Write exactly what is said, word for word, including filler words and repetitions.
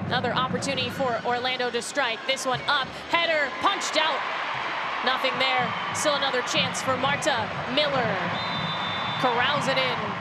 Another opportunity for Orlando to strike. This one up, header, punched out. Nothing there. Still another chance for Marta Miller. Corrals it in.